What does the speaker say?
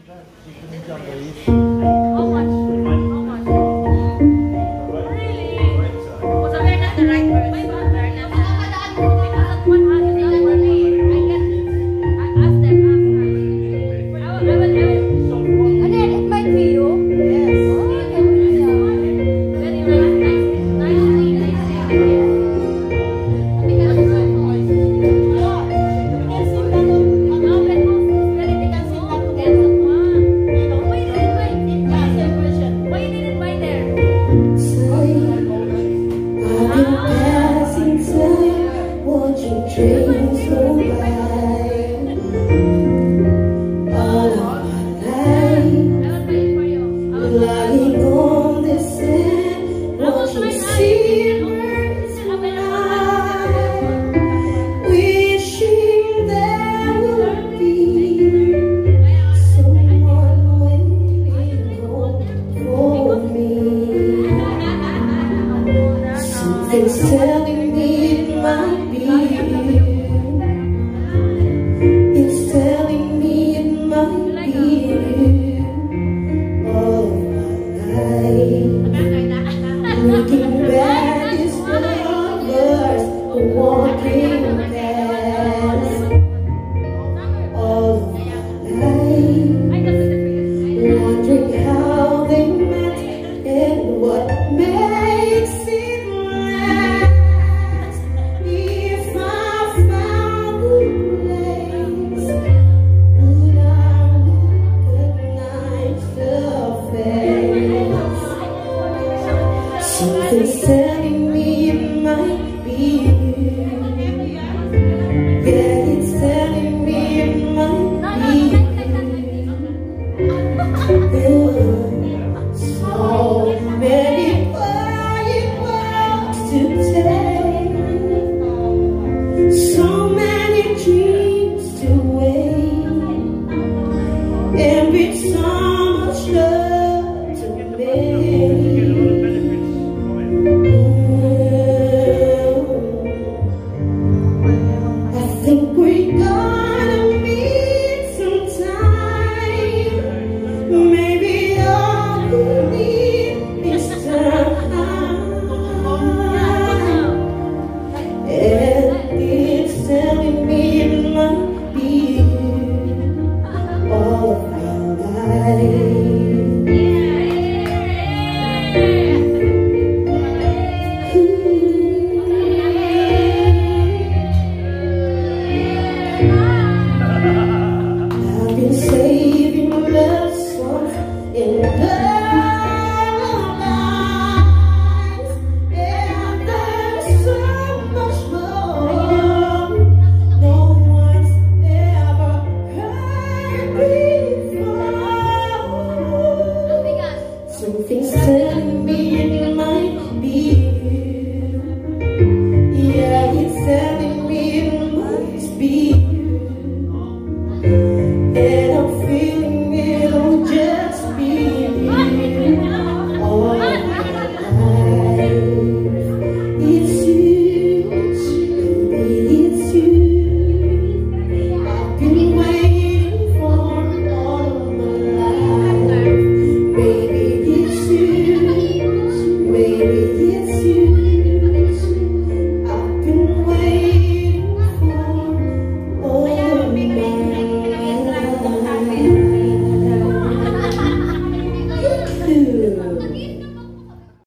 How much? How much? Really? So we're not the right person. We're not because at 100 is for me. I ask them. I will. And then it might be you. Yes. Very nice. Trains go by all of my life, lying on the sand, watching seabirds fly, wishing there would be someone waiting home for me. Something's telling me it might be you. It's telling me it might be you. All of my life, looking back is lovers walking past. All of my life, wondering how they met and what makes it last. If I found a place, would I recognize the face? Something's telling me it might be you. Yeah, it's telling me it might be you. So many quiet words to take, so many dreams to wait, and with so much love to make. I think we're gonna meet sometime. Maybe all we need is time. And it's telling me it might be you. All of my life. I've been saving love songs in lullabies, and there's so much more no one's ever heard before. Something's telling me it might be you. Yeah, it's telling me it must be you. And I'm feeling it'll just be you. All my life, it's you, baby, it's you. I've been waiting for all my life. Baby, it's you, baby, it's you. I've been waiting for all my life. You.